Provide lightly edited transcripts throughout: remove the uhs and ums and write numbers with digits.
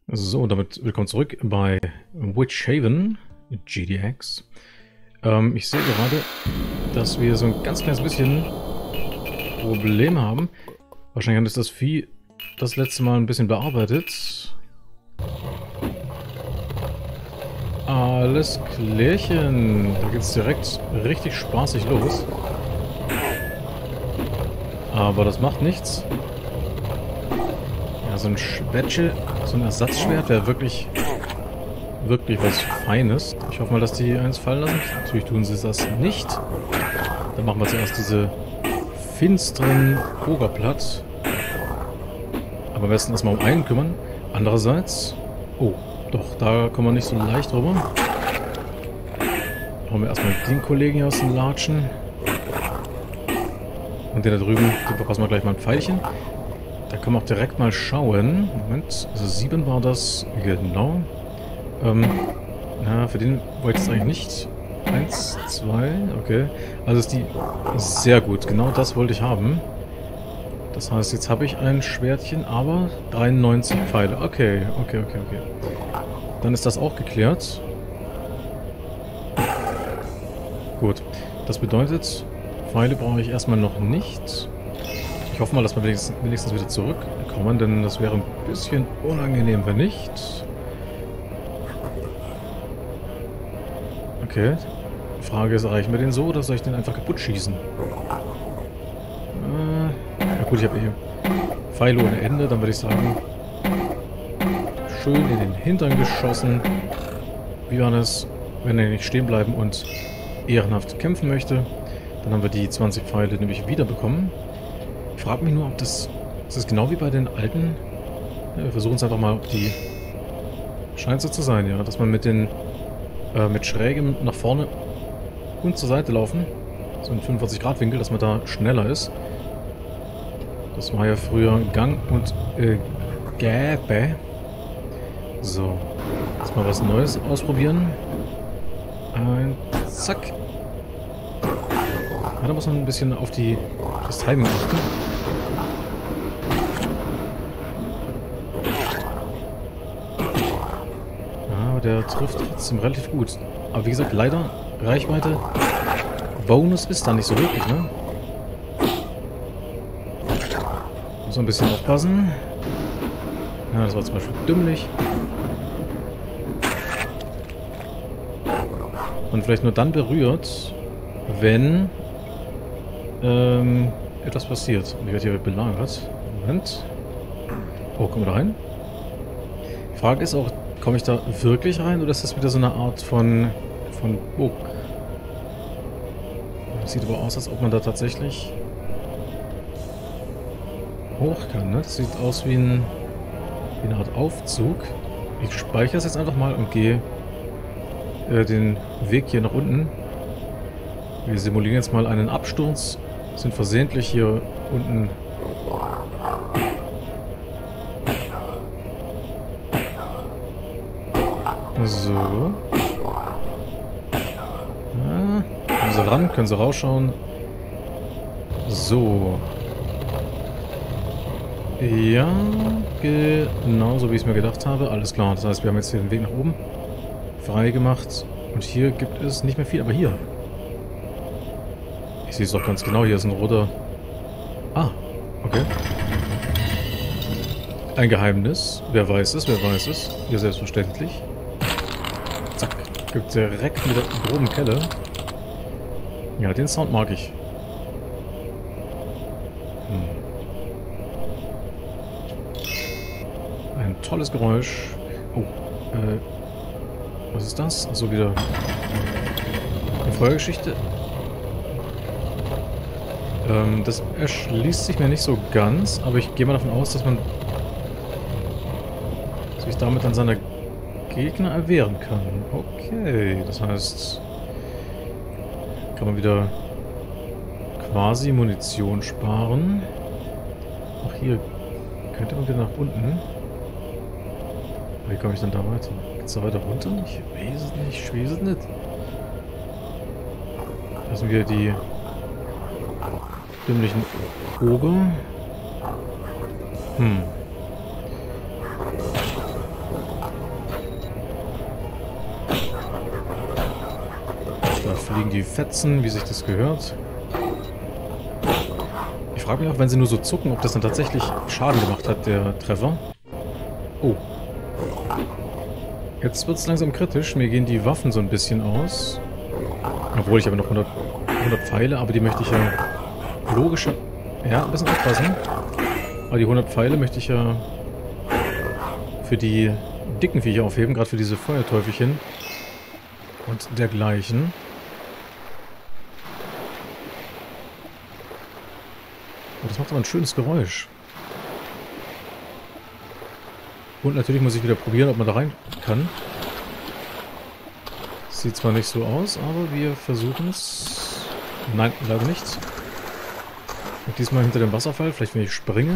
So, damit willkommen zurück bei Witch Haven GDX. Ich sehe gerade, dass wir so ein ganz kleines bisschen Probleme haben. Wahrscheinlich haben das Vieh das letzte Mal ein bisschen bearbeitet. Alles klärchen. Da geht es direkt richtig spaßig los. Aber das macht nichts. Ja, so ein Schwätche, so ein Ersatzschwert wäre wirklich was Feines. Ich hoffe mal, dass die eins fallen lassen. Natürlich tun sie das nicht. Dann machen wir zuerst diese finsteren Ogre platt. Aber am besten erstmal um einen kümmern. Andererseits... Oh, doch, da kommen wir nicht so leicht drüber. Hauen wir erstmal den Kollegen hier aus dem Latschen. Und den da drüben, den verpassen wir gleich mal ein Pfeilchen. Da können wir auch direkt mal schauen. Moment, also 7 war das, genau. Na, für den wollte ich es eigentlich nicht. 1, 2, okay. Also ist die sehr gut, genau das wollte ich haben. Das heißt, jetzt habe ich ein Schwertchen, aber 93 Pfeile. Okay. Dann ist das auch geklärt. Gut, das bedeutet, Pfeile brauche ich erstmal noch nicht. Ich hoffe mal, dass wir wenigstens wieder zurückkommen, denn das wäre ein bisschen unangenehm, wenn nicht. Okay. Die Frage ist, erreichen wir den so oder soll ich den einfach kaputt schießen? Ja gut, ich habe hier Pfeile ohne Ende, dann würde ich sagen, schön in den Hintern geschossen. Wie war das? Wenn er nicht stehen bleiben und ehrenhaft kämpfen möchte, dann haben wir die 20 Pfeile nämlich wieder bekommen. Ich frage mich nur, ob das ist genau wie bei den alten. Ja, wir versuchen es einfach mal, ob die... Scheint so zu sein, ja, dass man mit den mit schrägem nach vorne und zur Seite laufen, so ein 45-Grad-Winkel, dass man da schneller ist. Das war ja früher Gang und Gäbe. So, jetzt mal was Neues ausprobieren. Zack. Ja, da muss man ein bisschen auf das Timing achten. Der trifft trotzdem relativ gut. Aber wie gesagt, leider Reichweite Bonus ist da nicht so wirklich, ne? Muss ein bisschen aufpassen. Ja, das war zum Beispiel dümmlich. Und vielleicht nur dann berührt, wenn etwas passiert. Und ich werde hier belagert. Moment. Oh, kommen wir da rein? Die Frage ist auch, komme ich da wirklich rein oder ist das wieder so eine Art von Bug? Das sieht aber aus, als ob man da tatsächlich hoch kann, ne? Das sieht aus wie eine Art Aufzug. Ich speichere es jetzt einfach mal und gehe den Weg hier nach unten. Wir simulieren jetzt mal einen Absturz. Sind versehentlich hier unten... So. Ja, kommen sie ran, können sie rausschauen. So. Ja, genauso wie ich es mir gedacht habe. Alles klar, das heißt, wir haben jetzt hier den Weg nach oben frei gemacht. Und hier gibt es nicht mehr viel, aber hier. Ich sehe es doch ganz genau, hier ist ein roter... Ah, okay. Ein Geheimnis. Wer weiß es, wer weiß es. Ja, selbstverständlich. Zack. Gibt direkt mit der groben Kelle. Ja, den Sound mag ich. Ein tolles Geräusch. Oh, was ist das? Also wieder eine Feuergeschichte. Das erschließt sich mir nicht so ganz, aber ich gehe mal davon aus, dass man sich damit an seine Gegner erwehren kann. Okay, das heißt, kann man wieder quasi Munition sparen. Auch hier könnte man wieder nach unten. Wie komme ich denn da weiter? Geht's da weiter runter? Ich weiß es nicht. Lassen wir die dümmlichen Ogre. fliegen die Fetzen, wie sich das gehört. Ich frage mich auch, wenn sie nur so zucken, ob das dann tatsächlich Schaden gemacht hat, der Treffer. Oh. Jetzt wird es langsam kritisch. Mir gehen die Waffen so ein bisschen aus. Obwohl, ich habe noch 100 Pfeile, aber die möchte ich ja logischer... Ja, ein bisschen aufpassen. Aber die 100 Pfeile möchte ich ja für die dicken Viecher aufheben, gerade für diese Feuerteufelchen und dergleichen. Oh, das macht aber ein schönes Geräusch. Und natürlich muss ich wieder probieren, ob man da rein kann. Sieht zwar nicht so aus, aber wir versuchen es. Nein, leider nicht. Und diesmal hinter dem Wasserfall. Vielleicht wenn ich springe.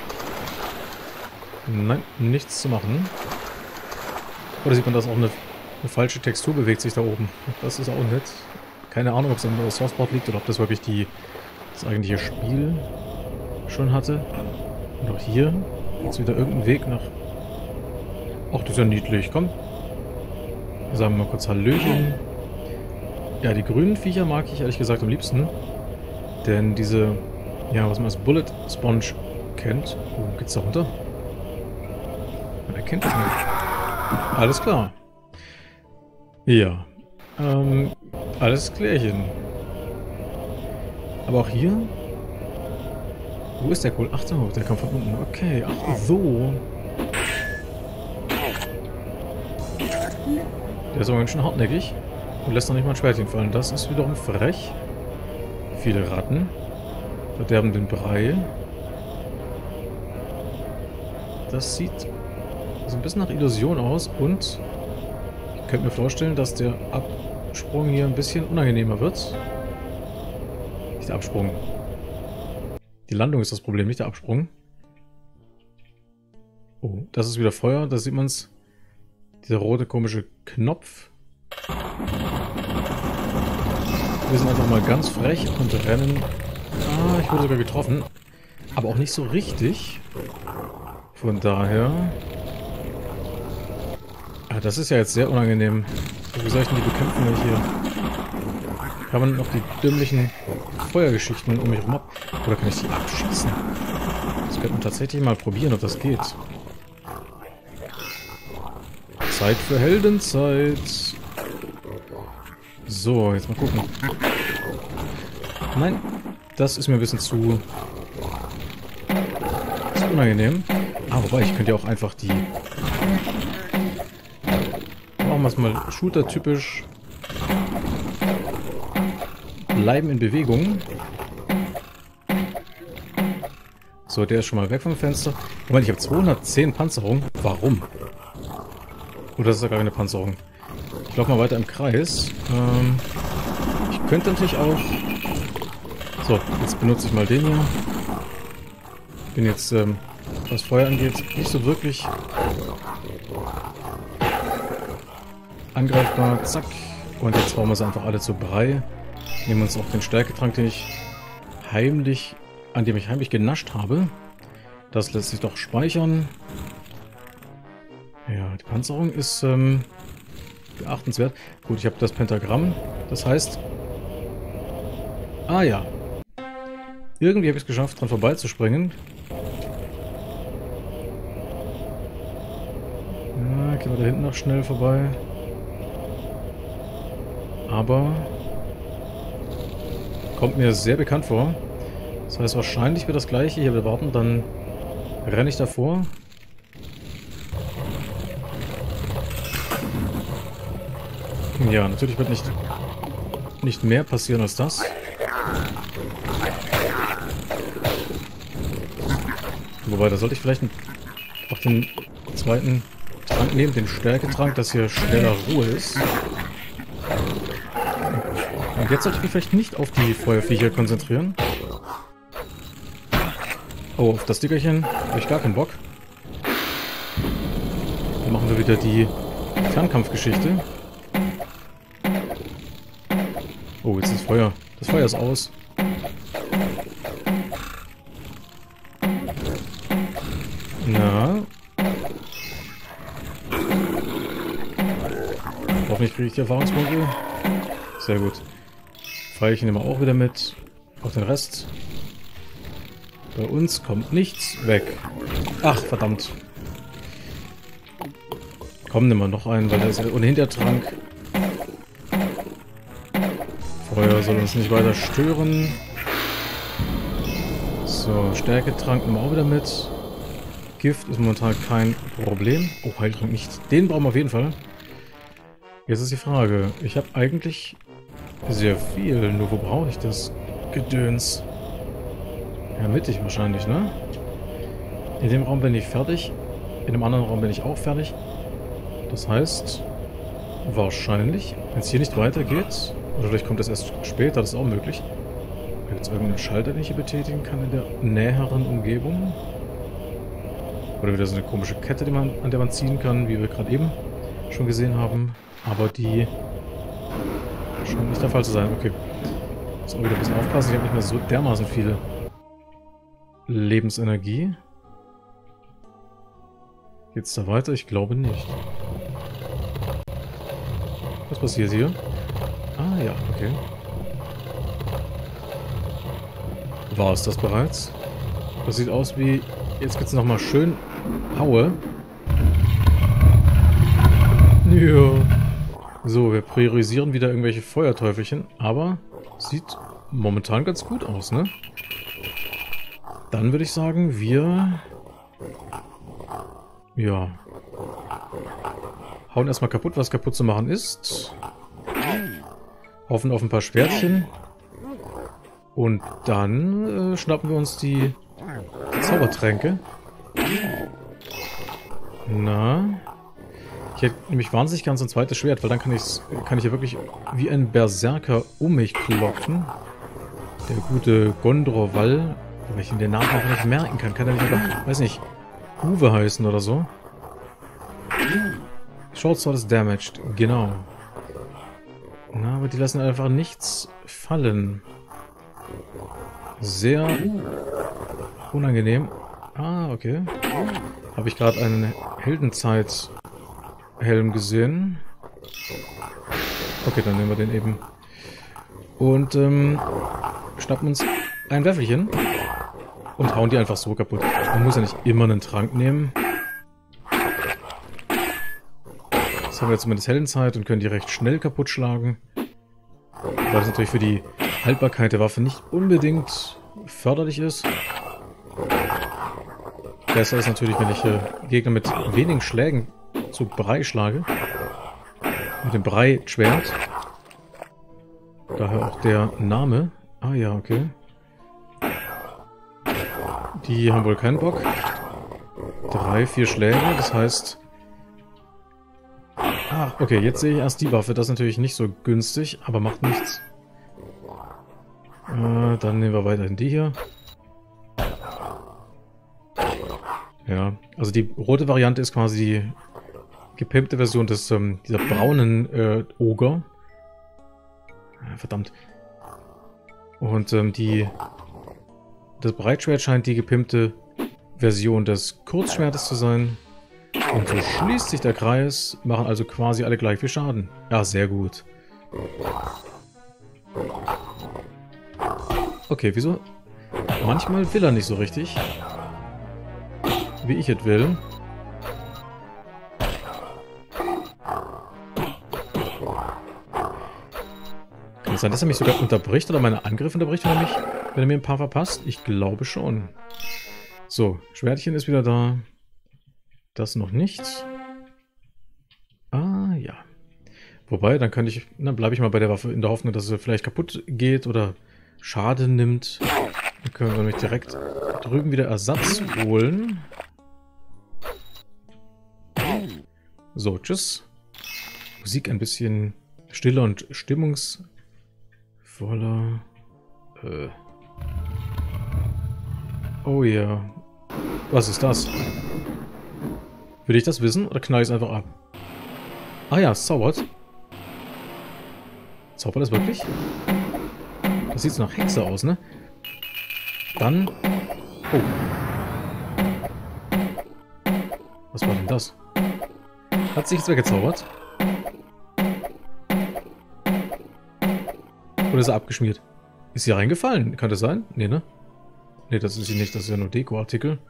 Nein, nichts zu machen. Oder sieht man, dass auch eine falsche Textur bewegt sich da oben. Das ist auch nett. Keine Ahnung, ob es am Sourceboard liegt oder ob das wirklich das eigentliche Spiel schon hatte. Und auch hier gibt es wieder irgendeinen Weg nach... Ach, das ist ja niedlich. Komm. Sagen wir mal kurz Hallöchen. Ja, die grünen Viecher mag ich ehrlich gesagt am liebsten. Denn diese... Ja, was man als Bullet Sponge kennt. Oh, geht's da runter? Man erkennt das nicht. Alles klar. Ja. Alles klärchen. Aber auch hier... Wo ist der Kohl? Ach so, der kommt von unten. Okay, ach so. Der ist aber ganz schön hartnäckig und lässt noch nicht mal ein Schwertchen fallen. Das ist wiederum frech. Viele Ratten verderben den Brei. Das sieht so ein bisschen nach Illusion aus und ich könnte mir vorstellen, dass der Absprung hier ein bisschen unangenehmer wird. Nicht der Absprung. Die Landung ist das Problem, nicht der Absprung. Oh, das ist wieder Feuer, da sieht man es. Dieser rote komische Knopf. Wir sind einfach mal ganz frech und rennen. Ah, ich wurde sogar getroffen. Aber auch nicht so richtig. Von daher... Ah, das ist ja jetzt sehr unangenehm. Wie soll ich denn die bekämpfen, wenn ich hier... Kann man noch die dümmlichen Feuergeschichten um mich herum ab... Oder kann ich die abschießen? Das könnte man tatsächlich mal probieren, ob das geht. Zeit für Heldenzeit. So, jetzt mal gucken. Nein, das ist mir ein bisschen zu unangenehm. Ah, wobei, ich könnte ja auch einfach die... Machen wir es mal shooter-typisch. Bleiben in Bewegung. So, der ist schon mal weg vom Fenster. Moment, ich habe 210 Panzerung. Warum? Oder ist das gar keine Panzerung? Ich laufe mal weiter im Kreis. Ich könnte natürlich auch... So, jetzt benutze ich mal den hier. Bin jetzt, was Feuer angeht, nicht so wirklich angreifbar. Zack. Und jetzt hauen wir sie einfach alle zu Brei. Nehmen uns auch den Stärketrank, an dem ich heimlich genascht habe. Das lässt sich doch speichern. Ja, die Panzerung ist beachtenswert. Gut, ich habe das Pentagramm. Das heißt... Ah ja. Irgendwie habe ich es geschafft, dran vorbeizuspringen. Ja, gehen wir da hinten noch schnell vorbei. Aber... Kommt mir sehr bekannt vor. Das heißt, wahrscheinlich wird das gleiche hier. Wir warten, dann renne ich davor. Ja, natürlich wird nicht mehr passieren als das. Wobei, da sollte ich vielleicht auch den zweiten Trank nehmen, den Stärketrank, dass hier schneller Ruhe ist. Und jetzt sollte ich mich vielleicht nicht auf die Feuerviecher konzentrieren. Oh, auf das Dickerchen habe ich gar keinen Bock. Dann machen wir wieder die Fernkampfgeschichte. Oh, jetzt ist Feuer. Das Feuer ist aus. Na. Hoffentlich kriege ich die Erfahrungspunkte. Sehr gut. Pfeilchen nehmen wir auch wieder mit. Auch den Rest. Bei uns kommt nichts weg. Ach, verdammt. Komm, nimm mal noch einen, weil da ist ja ohnehin der Trank. Feuer soll uns nicht weiter stören. So, Stärketrank nehmen wir auch wieder mit. Gift ist momentan kein Problem. Oh, Heiltrank nicht. Den brauchen wir auf jeden Fall. Jetzt ist die Frage. Ich habe eigentlich sehr viel. Nur wo brauche ich das Gedöns? Ja, mittig wahrscheinlich, ne? In dem Raum bin ich fertig. In dem anderen Raum bin ich auch fertig. Das heißt, wahrscheinlich, wenn es hier nicht weitergeht, oder vielleicht kommt das erst später, das ist auch möglich. Gibt es irgendeinen Schalter, den ich hier betätigen kann in der näheren Umgebung? Oder wieder so eine komische Kette, an der man ziehen kann, wie wir gerade eben schon gesehen haben. Aber die scheint nicht der Fall zu sein. Okay. Muss auch wieder ein bisschen aufpassen. Ich habe nicht mehr so dermaßen viele Lebensenergie. Geht's da weiter? Ich glaube nicht. Was passiert hier? Ah ja, okay. War es das bereits? Das sieht aus wie... Jetzt gibt es nochmal schön Haue. Ja. So, wir priorisieren wieder irgendwelche Feuerteufelchen, aber sieht momentan ganz gut aus, ne? Dann würde ich sagen, wir... Ja. Hauen erstmal kaputt, was kaputt zu machen ist. Hoffen auf ein paar Schwertchen. Und dann schnappen wir uns die Zaubertränke. Na? Ich hätte nämlich wahnsinnig gern so ein zweites Schwert, weil dann kann ich ja wirklich wie ein Berserker um mich klopfen. Der gute Gondorwall, wenn ich ihn den Namen auch nicht merken kann er nicht einfach, weiß nicht, Uwe heißen oder so. Short Sword ist damaged, genau. Na, aber die lassen einfach nichts fallen. Sehr unangenehm. Ah, okay. Habe ich gerade einen Heldenzeit-Helm gesehen. Okay, dann nehmen wir den eben. Und schnappen uns ein Wäffelchen und hauen die einfach so kaputt. Man muss ja nicht immer einen Trank nehmen. Jetzt haben wir zumindest Heldenzeit und können die recht schnell kaputt schlagen. Weil das natürlich für die Haltbarkeit der Waffe nicht unbedingt förderlich ist. Besser ist natürlich, wenn ich Gegner mit wenigen Schlägen zu Brei schlage. Mit dem Brei-Schwert. Daher auch der Name. Ah ja, okay. Die haben wohl keinen Bock. 3, 4 Schläge, das heißt... Ah, okay, jetzt sehe ich erst die Waffe. Das ist natürlich nicht so günstig, aber macht nichts. Dann nehmen wir weiterhin die hier. Ja, also die rote Variante ist quasi die gepimpte Version des dieser braunen Oger. Verdammt. Und das Breitschwert scheint die gepimpte Version des Kurzschwertes zu sein. Und so schließt sich der Kreis, machen also quasi alle gleich viel Schaden. Ja, sehr gut. Okay, wieso? Manchmal will er nicht so richtig, wie ich es will. Kann es sein, dass er mich sogar unterbricht oder meine Angriffe unterbricht, wenn er mir ein paar verpasst? Ich glaube schon. So, Schwertchen ist wieder da. Das noch nicht. Ah, ja. Wobei, dann bleibe ich mal bei der Waffe in der Hoffnung, dass sie vielleicht kaputt geht oder Schaden nimmt. Dann können wir nämlich direkt drüben wieder Ersatz holen. So, tschüss. Musik ein bisschen stiller und stimmungsvoller. Oh ja. Was ist das? Will ich das wissen oder knall ich es einfach ab? Ah ja, es zaubert. Zaubert das wirklich? Das sieht so nach Hexe aus, ne? Dann... Oh. Was war denn das? Hat sich jetzt weggezaubert? Oder ist er abgeschmiert? Ist sie reingefallen? Kann das sein? Nee, ne? Nee, das ist sie nicht. Das ist ja nur Dekoartikel.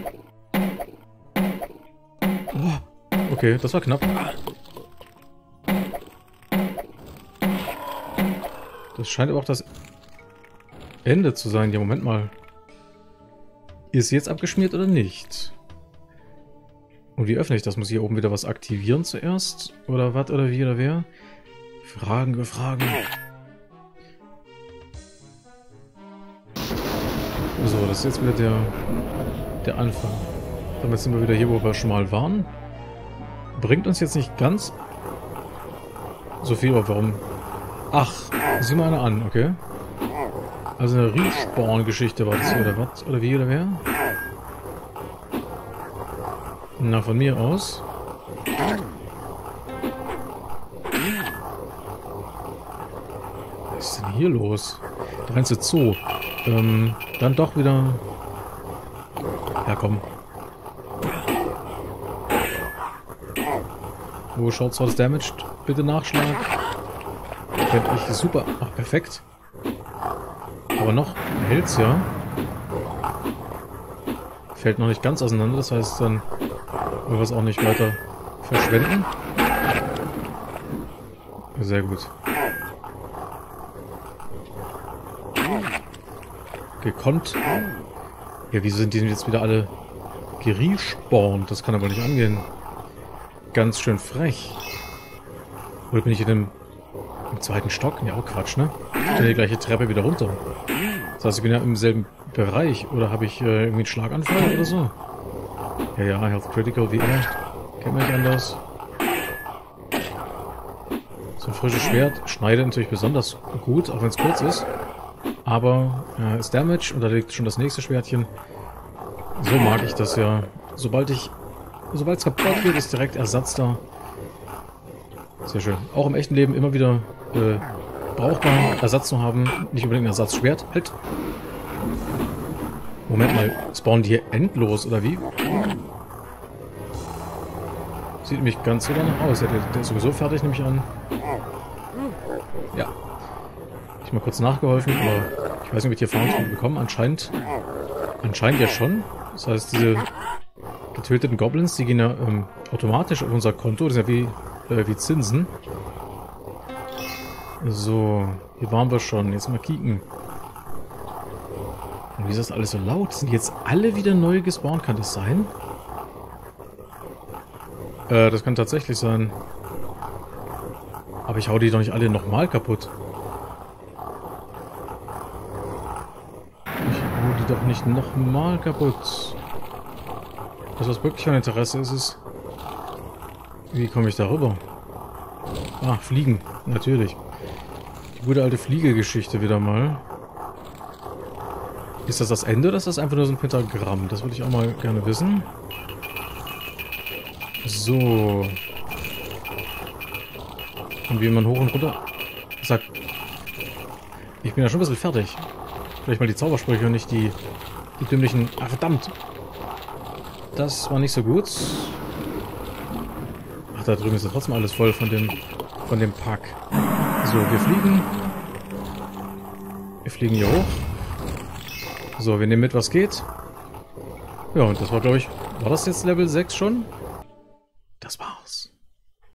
Oh, okay, das war knapp. Das scheint aber auch das Ende zu sein. Ja, Moment mal. Ist sie jetzt abgeschmiert oder nicht? Und wie öffne ich das? Muss ich hier oben wieder was aktivieren zuerst? Oder was? Oder wie? Oder wer? Fragen wir Fragen. So, das ist jetzt wieder der Anfang. Damit sind wir wieder hier, wo wir schon mal waren. Bringt uns jetzt nicht ganz so viel, aber warum? Ach, sieh mal eine an, okay. Also eine Respawn-Geschichte war das hier, oder was? Oder wie, oder wer? Na, von mir aus. Was ist denn hier los? Der ganze Zoo. Dann doch wieder... Ja, komm. Wo schaut Source Damaged? Bitte Nachschlag. Fände ich super. Ach, perfekt. Aber noch hält's ja. Fällt noch nicht ganz auseinander, das heißt, dann wollen wir es auch nicht weiter verschwenden. Sehr gut. Gekonnt. Ja, wieso sind die denn jetzt wieder alle gerespawnt? Das kann aber nicht angehen. Ganz schön frech. Oder bin ich im zweiten Stock? Ja, auch Quatsch, ne? Ich bin die gleiche Treppe wieder runter. Das heißt, ich bin ja im selben Bereich. Oder habe ich irgendwie einen Schlaganfall oder so? Ja, ja, Health Critical wie immer. Kennt man nicht anders. So ein frisches Schwert schneidet natürlich besonders gut, auch wenn es kurz ist. Aber ist Damage und da liegt schon das nächste Schwertchen. So mag ich das ja. Sobald es kaputt wird, ist direkt Ersatz da. Sehr schön. Auch im echten Leben immer wieder brauchbar, Ersatz zu haben. Nicht unbedingt ein Ersatzschwert. Halt! Moment mal, spawnen die hier endlos, oder wie? Sieht nämlich ganz so danach aus. Der ist sowieso fertig, nehme ich an. Ja. Ich mal kurz nachgeholfen, aber ich weiß nicht, ob ich die Erfahrungspunkte bekommen. Anscheinend ja schon. Das heißt, diese getöteten Goblins, die gehen ja automatisch auf unser Konto. Das ist ja wie Zinsen. So, hier waren wir schon. Jetzt mal kicken. Und wie ist das alles so laut? Sind jetzt alle wieder neu gespawnt? Kann das sein? Das kann tatsächlich sein. Aber ich hau die doch nicht alle nochmal kaputt. Ich hau die doch nicht nochmal kaputt. Das, was wirklich von Interesse ist, wie komme ich da rüber? Ah, Fliegen. Natürlich. Die gute alte Fliegegeschichte wieder mal. Ist das Ende oder ist das einfach nur so ein Pentagramm? Das würde ich auch mal gerne wissen. So. Und wie man hoch und runter sagt. Ich bin ja schon ein bisschen fertig. Vielleicht mal die Zaubersprüche und nicht die dümmlichen... Ah, verdammt! Das war nicht so gut. Ach, da drüben ist ja trotzdem alles voll von dem Pack. So, wir fliegen. Wir fliegen hier hoch. So, wir nehmen mit, was geht. Ja, und das war, glaube ich... War das jetzt Level 6 schon? Das war's.